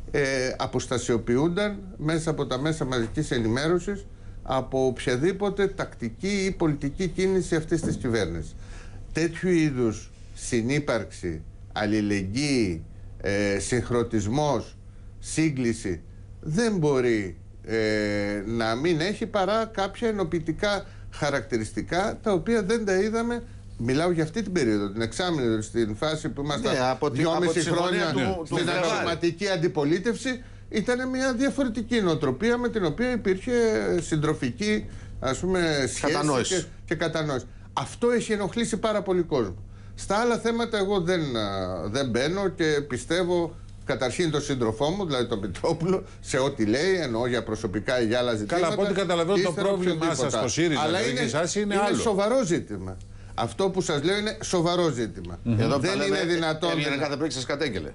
αποστασιοποιούνταν μέσα από τα μέσα μαζικής ενημέρωσης από οποιαδήποτε τακτική ή πολιτική κίνηση αυτής της κυβέρνησης. Τέτοιου είδους συνύπαρξη, αλληλεγγύη, συγχρονισμός, σύγκληση δεν μπορεί να μην έχει παρά κάποια ενοποιητικά χαρακτηριστικά τα οποία δεν τα είδαμε. Μιλάω για αυτή την περίοδο, την εξάμηνη, στην φάση που ήμασταν 2,5 χρόνια στην αξιωματική αντιπολίτευση. Ήταν μια διαφορετική νοοτροπία με την οποία υπήρχε συντροφική, ας πούμε, σχέση και κατανόηση. Αυτό έχει ενοχλήσει πάρα πολύ κόσμο. Στα άλλα θέματα εγώ δεν μπαίνω και πιστεύω καταρχήν τον σύντροφό μου, δηλαδή τον Μητρόπουλο, σε ό,τι λέει, εννοώ για προσωπικά ή για άλλα ζητήματα. Καλά, από ό,τι καταλαβαίνω το πρόβλημά σας στο ΣΥΡΙΖΑ, αλλά είναι άλλο. Είναι σοβαρό ζήτημα. Αυτό που σας λέω είναι σοβαρό ζήτημα. Εδώ δεν είναι δυνατόν. Έβγαινε κάθε πρωί και σας κατέγγελε.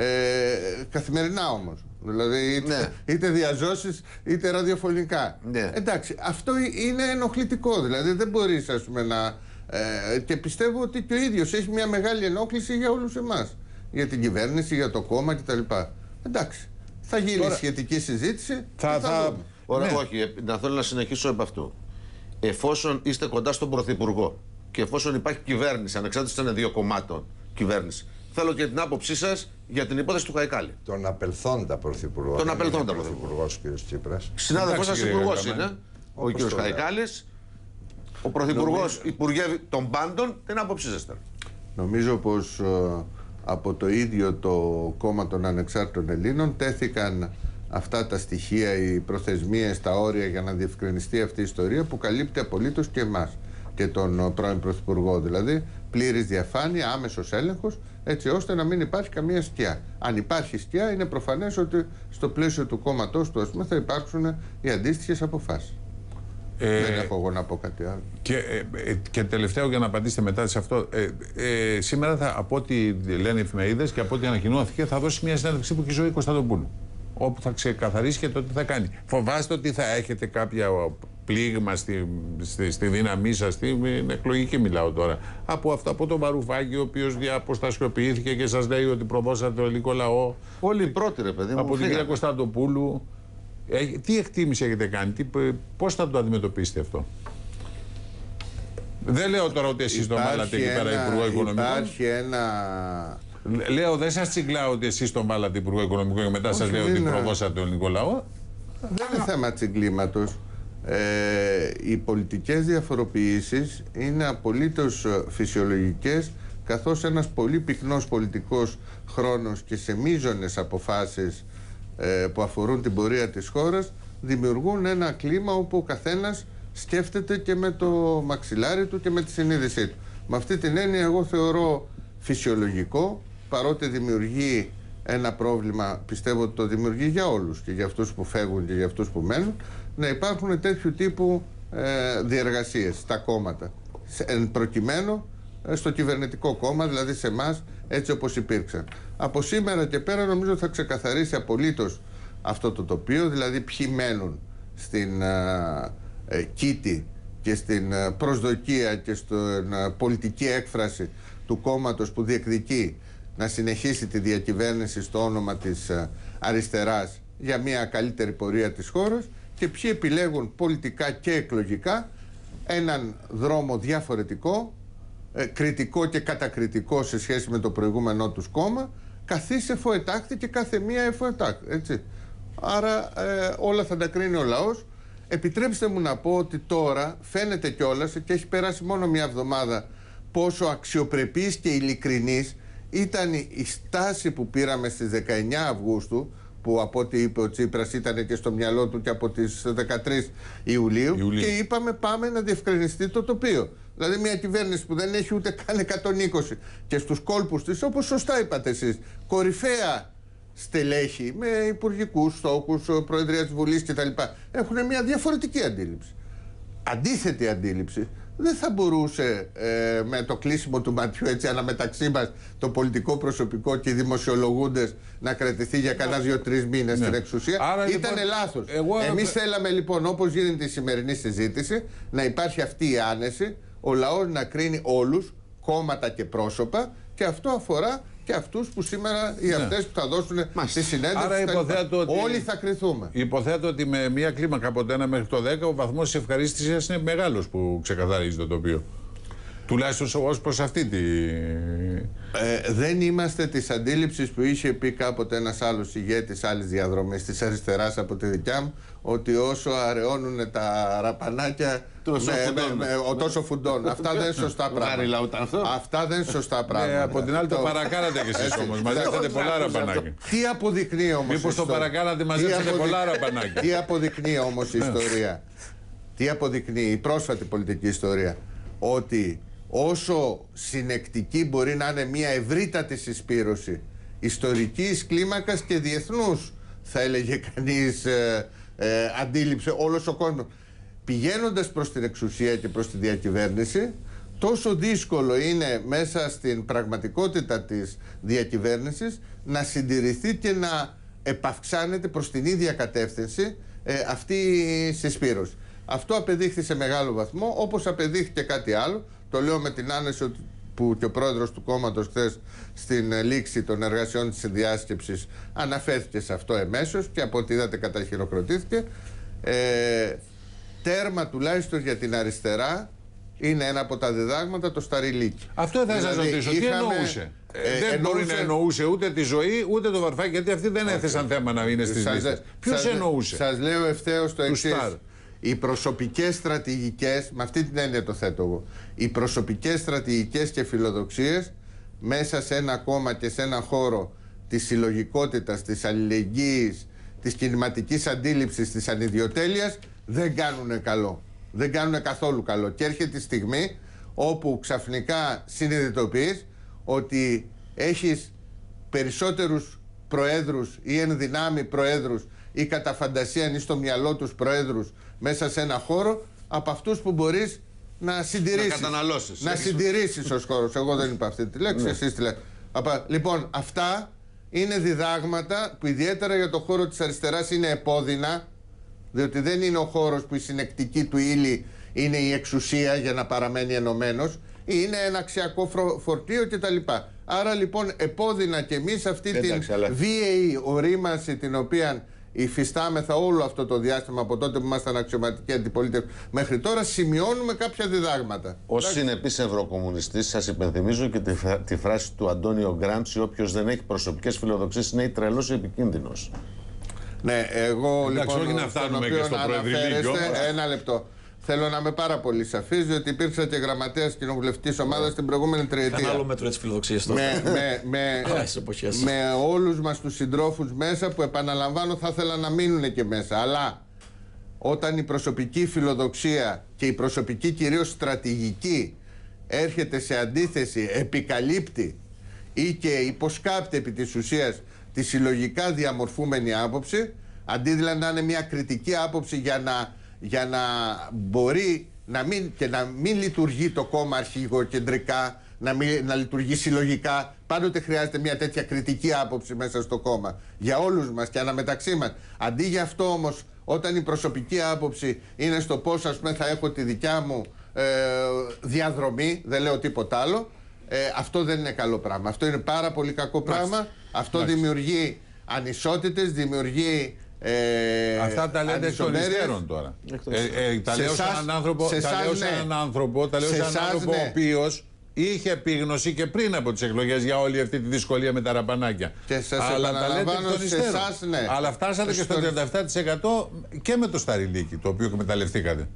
Καθημερινά όμως. Δηλαδή είτε διαζώσεις είτε ραδιοφωνικά. Ναι. Εντάξει, αυτό είναι ενοχλητικό. Δηλαδή δεν μπορείς, ας πούμε, να. Και πιστεύω ότι και ο ίδιος έχει μια μεγάλη ενόχληση για όλους εμάς. Για την κυβέρνηση, για το κόμμα κτλ. Εντάξει. Θα γίνει τώρα σχετική συζήτηση. Ωραία, όχι. Να θέλω να συνεχίσω επ' αυτού. Εφόσον είστε κοντά στον Πρωθυπουργό και εφόσον υπάρχει κυβέρνηση, ανεξάρτητα αν είναι δύο κομμάτων κυβέρνηση, θέλω και την άποψή σας για την υπόθεση του Χαϊκάλη. Τον απελθόντα Πρωθυπουργό. Τον απελθόντα Πρωθυπουργό, κ. Τσίπρας. Συνάδελφός σας υπουργός είναι, ο κ. Χαϊκάλης. Ο Πρωθυπουργός υπουργεύει των πάντων. Την άποψή σας τώρα. Νομίζω πως από το ίδιο το κόμμα των Ανεξάρτητων Ελλήνων τέθηκαν αυτά τα στοιχεία, οι προθεσμίες, τα όρια για να διευκρινιστεί αυτή η ιστορία που καλύπτει απολύτως και εμάς και τον πρώην Πρωθυπουργό. Δηλαδή, πλήρης διαφάνεια, άμεσος έλεγχος, έτσι ώστε να μην υπάρχει καμία σκιά. Αν υπάρχει σκιά, είναι προφανές ότι στο πλαίσιο του κόμματός του, ας πούμε, θα υπάρξουν οι αντίστοιχες αποφάσεις. Δεν έχω εγώ να πω κάτι άλλο. Και τελευταίο, για να απαντήσετε μετά σε αυτό. Σήμερα, από ό,τι λένε οι εφημερίδες και από ό,τι ανακοινώθηκε, θα δώσει μια συνέντευξη που έχει η Ζωή Κωνσταντοπούλου, όπου θα ξεκαθαρίσει και το τι θα κάνει. Φοβάστε ότι θα έχετε κάποια πλήγμα στη δύναμή σας, στην εκλογική μιλάω τώρα, από τον Βαρουφάκη, ο οποίος διαποστασιοποιήθηκε και σας λέει ότι προδώσατε το ελληνικό λαό. Όλοι πρώτοι, ρε παιδί μου. Από την κυρία Κωνσταντοπούλου. Τι εκτίμηση έχετε κάνει, πώς θα το αντιμετωπίσετε αυτό? Δεν λέω τώρα ότι εσείς τον βάλατε εκεί πέρα Υπουργό Οικονομικών. Υπάρχει ένα. Λέω, δεν σας τσιγκλάω ότι εσείς τον βάλατε Υπουργό Οικονομικών και μετά σας λέω ότι προδώσατε τον ελληνικό λαό. Δεν είναι θέμα τσιγκλήματος. Οι πολιτικές διαφοροποιήσεις είναι απολύτως φυσιολογικές, καθώς ένας πολύ πυκνός πολιτικός χρόνος και σε μείζονες αποφάσεις που αφορούν την πορεία της χώρας δημιουργούν ένα κλίμα όπου ο καθένας σκέφτεται και με το μαξιλάρι του και με τη συνείδησή του. Με αυτή την έννοια εγώ θεωρώ φυσιολογικό, παρότι δημιουργεί ένα πρόβλημα, πιστεύω ότι το δημιουργεί για όλους, και για αυτούς που φεύγουν και για αυτούς που μένουν, να υπάρχουν τέτοιου τύπου διεργασίες στα κόμματα. Εν προκειμένου στο κυβερνητικό κόμμα, δηλαδή σε εμάς, έτσι όπως υπήρξαν. Από σήμερα και πέρα νομίζω θα ξεκαθαρίσει απολύτως αυτό το τοπίο, δηλαδή ποιοι μένουν στην κήτη και στην προσδοκία και στην πολιτική έκφραση του κόμματος που διεκδικεί να συνεχίσει τη διακυβέρνηση στο όνομα της αριστεράς για μια καλύτερη πορεία της χώρας, και ποιοι επιλέγουν πολιτικά και εκλογικά έναν δρόμο διαφορετικό, κριτικό και κατακριτικό σε σχέση με το προηγούμενό τους κόμμα, καθής εφοετάκτη και κάθε μία εφοετάκτη, έτσι. Άρα όλα θα τα κρίνει ο λαός. Επιτρέψτε μου να πω ότι τώρα φαίνεται κιόλας, και έχει περάσει μόνο μια εβδομάδα, πόσο αξιοπρεπής και ειλικρινής ήταν η στάση που πήραμε στις 19 Αυγούστου, που από ό,τι είπε ο Τσίπρας ήταν και στο μυαλό του και από τις 13 Ιουλίου. Και είπαμε πάμε να διευκρινιστεί το τοπίο. Δηλαδή μια κυβέρνηση που δεν έχει ούτε καν 120 και στους κόλπους της, όπως σωστά είπατε εσείς, κορυφαία στελέχη με υπουργικούς στόχους, Προεδρία της Βουλής κτλ. Έχουν μια διαφορετική αντίληψη. Αντίθετη αντίληψη δεν θα μπορούσε με το κλείσιμο του ματιού, έτσι, αναμεταξύ μας, το πολιτικό προσωπικό και οι δημοσιολογούντες να κρατηθεί για κανένα 2-3 μήνες στην εξουσία. Ήτανε λοιπόν λάθος. Εμείς θέλαμε λοιπόν, όπως γίνεται η σημερινή συζήτηση, να υπάρχει αυτή η άνεση, ο λαός να κρίνει όλους, κόμματα και πρόσωπα, και αυτό αφορά και αυτούς που σήμερα ή αυτές που θα δώσουν τη συνέντευξη. Άρα υποθέτω ότι όλοι θα κριθούμε. Υποθέτω ότι με μια κλίμακα από το 1 μέχρι το 10 ο βαθμός της ευχαρίστησης είναι μεγάλος που ξεκαθαρίζει το τοπίο. Τουλάχιστον ως προς αυτή τη... Δεν είμαστε της αντίληψης που είχε πει κάποτε ένας άλλος ηγέτης άλλης διαδρομής της αριστεράς από τη δικιά μου, ότι όσο αραιώνουν τα ραπανάκια τόσο φουντών. Αυτά δεν είναι σωστά πράγματα. Αυτά δεν είναι σωστά πράγματα. Από την άλλη το παρακάνατε κι εσείς όμως. Μαζέψατε πολλά ραπανάκια. Τι αποδεικνύει όμως? Μήπως το παρακάνατε, μαζέψατε πολλά ραπανάκια. Τι αποδεικνύει όμως η ιστορία? Τι αποδεικνύει η πρόσφατη πολιτική ιστορία? Ότι όσο συνεκτική μπορεί να είναι μια ευρύτατη συσπήρωση ιστορικής κλίμακας και διεθνούς, θα έλεγε κανείς, αντίληψη, όλος ο κόσμος, πηγαίνοντας προς την εξουσία και προς τη διακυβέρνηση, τόσο δύσκολο είναι μέσα στην πραγματικότητα της διακυβέρνησης να συντηρηθεί και να επαυξάνεται προς την ίδια κατεύθυνση αυτή η συσπήρωση. Αυτό απεδείχθη σε μεγάλο βαθμό, όπως απεδείχθηκε κάτι άλλο. Το λέω με την άνεση που και ο πρόεδρος του κόμματος χθες στην λήξη των εργασιών της συνδιάσκεψης αναφέρθηκε σε αυτό εμέσως και από ό,τι είδατε καταχειροκροτήθηκε. Τέρμα τουλάχιστον για την αριστερά είναι ένα από τα διδάγματα το Σταριλίκη. Αυτό θα σας ρωτήσω. Τι εννοούσε? Δεν μπορεί να εννοούσε ούτε τη ζωή ούτε το Βαρουφάκη, γιατί αυτοί δεν έθεσαν θέμα να είναι στις λίστες. Ποιος εννοούσε? Σας λέω ευθέως το εξής. Οι προσωπικές στρατηγικές, με αυτή την έννοια το θέτω εγώ, οι προσωπικές στρατηγικές και φιλοδοξίες μέσα σε ένα κόμμα και σε ένα χώρο της συλλογικότητας, της αλληλεγγύης, της κινηματικής αντίληψης, της ανιδιοτέλειας, δεν κάνουν καλό. Δεν κάνουν καθόλου καλό. Και έρχεται η στιγμή όπου ξαφνικά συνειδητοποιείς ότι έχεις περισσότερους προέδρους ή ενδυνάμει προέδρους ή κατά φαντασία ή στο μυαλό τους προέδρους μέσα σε ένα χώρο από αυτούς που μπορείς να συντηρήσεις. Να καταναλώσεις. Να συντηρήσεις ως χώρος. Εγώ δεν είπα αυτή τη λέξη, εσείς τη λέτε. Λοιπόν, αυτά είναι διδάγματα που ιδιαίτερα για το χώρο της αριστεράς είναι επώδυνα, διότι δεν είναι ο χώρος που η συνεκτική του ύλη είναι η εξουσία για να παραμένει ενωμένος, είναι ένα αξιακό φορτίο κτλ. Άρα λοιπόν επώδυνα και εμείς αυτή την βίαιη ορίμανση την οποία υφιστάμεθα όλο αυτό το διάστημα από τότε που ήμασταν αξιωματικοί αντιπολίτευση μέχρι τώρα, σημειώνουμε κάποια διδάγματα. Ως συνεπής ευρωκομμουνιστής, σας υπενθυμίζω και τη φράση του Αντώνιο Γκράντσι: όποιος δεν έχει προσωπικές φιλοδοξίες είναι ή τρελός ή επικίνδυνος. Ναι, εγώ εντάξει, λοιπόν. Όχι να φτάνουμε και στο προεδρυλίκιο. Ένα λεπτό. Θέλω να είμαι πάρα πολύ σαφής, διότι υπήρξα και γραμματέας κοινοβουλευτικής ομάδας την προηγούμενη τριετία. Ένα άλλο μέτρο της φιλοδοξίας τότε. Με όλους μας τους συντρόφους μέσα, που επαναλαμβάνω θα ήθελα να μείνουν και μέσα. Αλλά όταν η προσωπική φιλοδοξία και η προσωπική κυρίως στρατηγική έρχεται σε αντίθεση, επικαλύπτει ή και υποσκάπτει επί της ουσίας τη συλλογικά διαμορφούμενη άποψη, αντί δηλαδή να είναι μια κριτική άποψη για να μπορεί να μην λειτουργεί το κόμμα αρχηγοκεντρικά, να λειτουργεί συλλογικά. Πάντοτε χρειάζεται μια τέτοια κριτική άποψη μέσα στο κόμμα για όλους μας και αναμεταξύ μας. Αντί για αυτό όμως, όταν η προσωπική άποψη είναι στο πώς ας πούμε θα έχω τη δικιά μου διαδρομή, δεν λέω τίποτα άλλο, αυτό δεν είναι καλό πράγμα. Αυτό είναι πάρα πολύ κακό πράγμα. Αυτό δημιουργεί ανισότητες, δημιουργεί αυτά τα λέτε εκ των υστέρων τώρα. Τα λέω σε έναν άνθρωπο, ο οποίος είχε επίγνωση και πριν από τις εκλογές για όλη αυτή τη δυσκολία με τα ραπανάκια. Αλλά τα λέτε εκ των υστέρων. Ναι. Αλλά φτάσατε και στο 37% και με το Σταριλίκη, το οποίο εκμεταλλευτήκατε.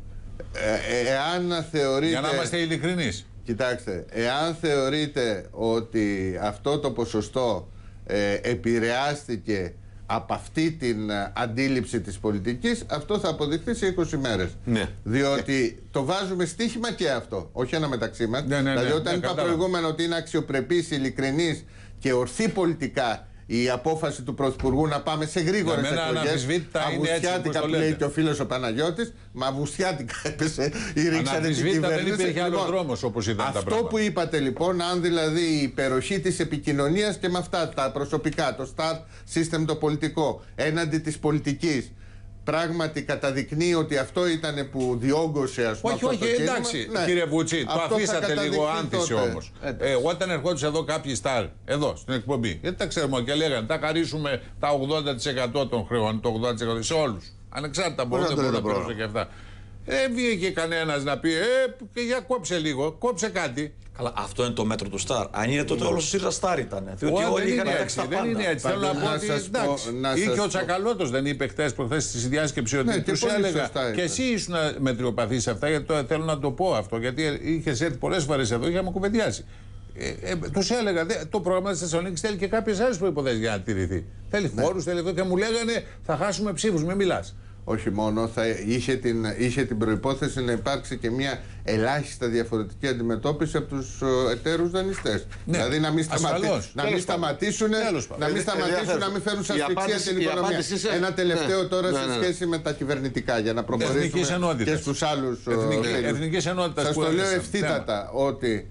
Εάν θεωρείτε... Για να είμαστε ειλικρινείς. Κοιτάξτε, εάν θεωρείτε ότι αυτό το ποσοστό επηρεάστηκε από αυτή την αντίληψη της πολιτικής, αυτό θα αποδειχθεί σε 20 μέρες. Ναι. Διότι το βάζουμε στοίχημα και αυτό, όχι ένα μεταξύ μας. Δηλαδή όταν είπα προηγούμενα ότι είναι αξιοπρεπής, ειλικρινής και ορθή πολιτικά η απόφαση του Πρωθυπουργού να πάμε σε γρήγορες εκλογές, αυγουστιάτικα που λέει και ο φίλος ο Παναγιώτης, μα αυγουστιάτικα έπεσε η ρήξανε την κυβέρνηση. Δεν υπήρχε άλλο δρόμος όπως ήταν τα πράγματα. Αυτό που είπατε λοιπόν, αν δηλαδή η υπεροχή της επικοινωνίας και με αυτά τα προσωπικά, το start system το πολιτικό, έναντι της πολιτικής, πράγματι καταδεικνύει ότι αυτό ήταν που διόγκωσε, ας πούμε. Όχι, εντάξει, ναι. Κύριε Βουτσί, το αφήσατε λίγο άνθηση όμως. Όταν ερχόντουσαν εδώ κάποιοι στάρ, εδώ στην εκπομπή, γιατί τα ξέρουμε και λέγανε, θα χαρίσουμε τα 80% των χρεών, το 80% σε όλους. Ανεξάρτητα μπορούν να πληρώσουν και αυτά. Βγήκε κανένας να πει, και για κόψε λίγο, κόψε κάτι. Καλά, αυτό είναι το μέτρο του Σταρ. Αν είναι τότε όλο ο ΣΥΡΙΖΑ Σταρ ήταν. Διότι όλοι είχαν εντάξει τα πάντα. Δεν είναι έτσι. Θέλω να πω ότι εντάξει. Ή και ο Τσακαλώτος δεν είπε προχθές στη διάσκεψη ότι τους έλεγα. Και εσύ ήσουν μετριοπαθής σε αυτά, γιατί θέλω να το πω αυτό. Γιατί είχες έρθει πολλές φορές εδώ και είχαμε κουβεντιάσει. Τους έλεγα, το πρόγραμμα της Θεσσαλονίκης θέλει και κάποιες άλλες προϋποθέσεις για να τηρηθεί. Θέλει φόρους, θέλει αυτό και μου λέγανε θα χάσουμε ψήφους, μην μιλάς. Όχι μόνο, είχε την προϋπόθεση να υπάρξει και μια ελάχιστα διαφορετική αντιμετώπιση από τους εταίρους δανειστές. Ναι, δηλαδή να μην σταματήσουν, να μην φέρουν σε ασφυξία την οικονομία. Ένα τελευταίο τώρα σε σχέση με τα κυβερνητικά, για να προχωρήσουμε και στους άλλους. Εθνικής ενότητας. Σας το λέω ευθύτατα ότι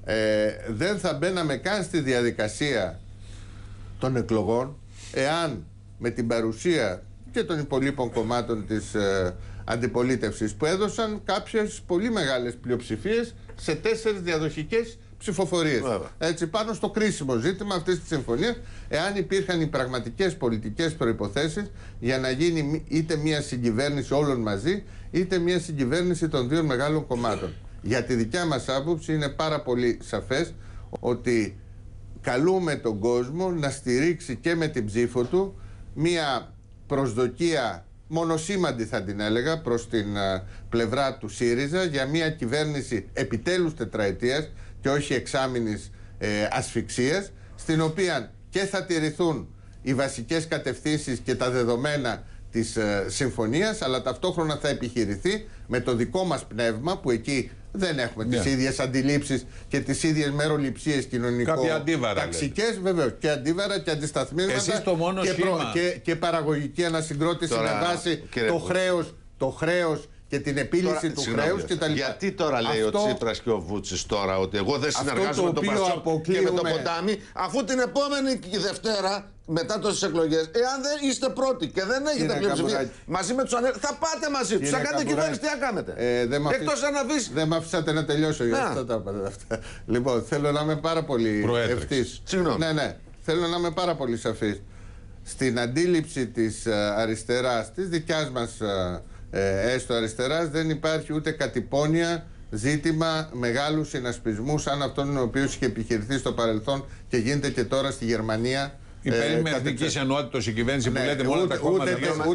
δεν θα μπαίναμε καν στη διαδικασία των εκλογών εάν με την παρουσία και των υπολείπων κομμάτων της αντιπολίτευσης που έδωσαν κάποιες πολύ μεγάλες πλειοψηφίες σε 4 διαδοχικές ψηφοφορίες. Έτσι, πάνω στο κρίσιμο ζήτημα αυτής της συμφωνίας, εάν υπήρχαν οι πραγματικές πολιτικές προϋποθέσεις για να γίνει είτε μια συγκυβέρνηση όλων μαζί, είτε μια συγκυβέρνηση των 2 μεγάλων κομμάτων. Για τη δικιά μας άποψη είναι πάρα πολύ σαφές ότι καλούμε τον κόσμο να στηρίξει και με την ψήφο του μια προσδοκία μονοσήμαντη, θα την έλεγα, προς την πλευρά του ΣΥΡΙΖΑ για μια κυβέρνηση επιτέλους τετραετίας και όχι εξάμηνης ασφυξίας, στην οποία και θα τηρηθούν οι βασικές κατευθύνσεις και τα δεδομένα της συμφωνίας, αλλά ταυτόχρονα θα επιχειρηθεί με το δικό μας πνεύμα, που δεν έχουμε τις ίδιες αντιλήψεις και τις ίδιες μεροληψίες κοινωνικο-ταξικές, βεβαίως, και αντίβαρα και αντισταθμίσματα και παραγωγική ανασυγκρότηση με βάση το χρέος και την επίλυση του χρέους κτλ. Γιατί τώρα λέει ο Τσίπρας και ο Βούτσης τώρα ότι εγώ δεν συνεργάζομαι με τον Πασόκ και με τον Ποτάμι, αφού την επόμενη Δευτέρα μετά τις εκλογές, εάν δεν είστε πρώτοι και δεν έχετε πλειοψηφία μαζί με τους ανέργους, θα πάτε μαζί τους. Θα κάνετε κυβέρνηση, τι θα κάνετε. Εκτός αν αφήσει. Δεν με αφήσατε να τελειώσω για αυτά. Λοιπόν, θέλω να είμαι πάρα πολύ ευθύς. Ναι, θέλω να είμαι πάρα πολύ σαφής. Στην αντίληψη της αριστεράς, της δικιάς μας έστω αριστεράς, δεν υπάρχει ούτε κατυπώνια ζήτημα μεγάλου συνασπισμού σαν αυτόν ο οποίος είχε επιχειρηθεί στο παρελθόν και γίνεται και τώρα στη Γερμανία. Υπέρ εθνικής ενότητας η κυβέρνηση που λέτε μόνο τα κόμματα.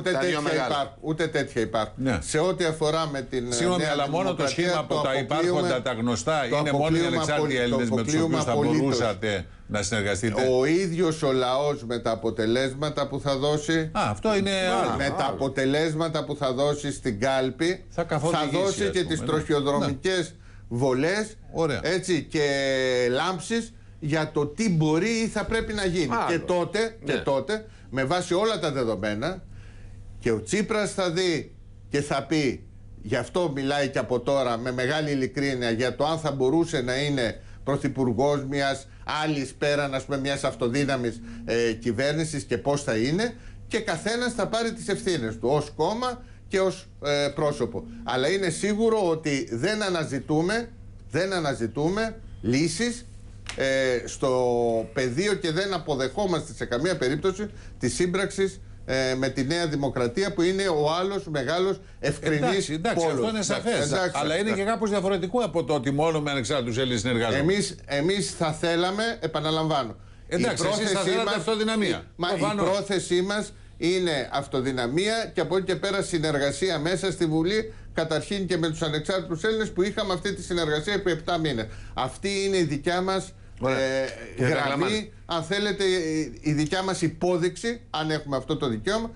Ούτε τέτοια υπάρχουν. Ναι. Σε ό,τι αφορά με την. Συγγνώμη, αλλά μόνο το σχήμα από τα υπάρχοντα, τα γνωστά, είναι μόνο οι ανεξάρτητοι Έλληνες με τους οποίους θα μπορούσατε να συνεργαστείτε. Ο ίδιος ο λαός με τα αποτελέσματα που θα δώσει. Αυτό είναι άλλο. Με τα αποτελέσματα που θα δώσει στην κάλπη θα δώσει και τις τροχιοδρομικές βολές και λάμψεις για το τι μπορεί ή θα πρέπει να γίνει. Και τότε, με βάση όλα τα δεδομένα, και ο Τσίπρας θα δει και θα πει, γι' αυτό μιλάει και από τώρα με μεγάλη ειλικρίνεια, για το αν θα μπορούσε να είναι πρωθυπουργός μιας άλλης πέραν, ας πούμε, μιας αυτοδύναμης κυβέρνησης και πώς θα είναι, και καθένας θα πάρει τις ευθύνες του ως κόμμα και ως πρόσωπο. Αλλά είναι σίγουρο ότι δεν αναζητούμε λύσεις στο πεδίο και δεν αποδεχόμαστε σε καμία περίπτωση τη σύμπραξη με τη Νέα Δημοκρατία, που είναι ο άλλος μεγάλος ευκρινής πόλος. Αυτό είναι σαφές. Αλλά είναι και κάπως διαφορετικό από το ότι μόνο με ανεξάρτητους Έλληνες συνεργάζονται. Εμείς θα θέλαμε, επαναλαμβάνω, εσείς θα θέλατε αυτοδυναμία. Η πρόθεσή μας είναι αυτοδυναμία και από εκεί και πέρα συνεργασία μέσα στη Βουλή, καταρχήν και με τους ανεξάρτητους Έλληνες που είχαμε αυτή τη συνεργασία επί 7 μήνες. Αυτή είναι η δικιά μας γραμμή, αν θέλετε, η δικιά μας υπόδειξη, αν έχουμε αυτό το δικαίωμα,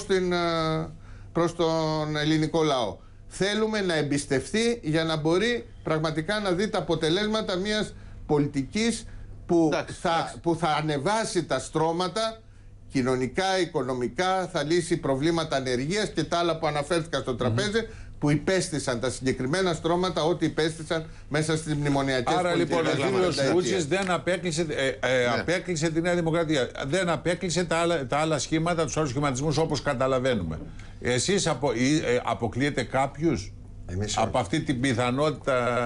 προς τον ελληνικό λαό. Θέλουμε να εμπιστευτεί για να μπορεί πραγματικά να δει τα αποτελέσματα μιας πολιτικής που θα ανεβάσει τα στρώματα κοινωνικά, οικονομικά, θα λύσει προβλήματα ανεργίας και τα άλλα που αναφέρθηκαν στο τραπέζι, που υπέστησαν τα συγκεκριμένα στρώματα ό,τι υπέστησαν μέσα στις μνημονιακές άρα πολιτικές. λοιπόν ο κύριος Βούτσης δεν απέκλεισε τη Νέα Δημοκρατία. Δεν απέκλεισε τα άλλα σχήματα, τους άλλους σχηματισμούς όπως καταλαβαίνουμε. Εσείς αποκλείετε κάποιους από αυτή την πιθανότητα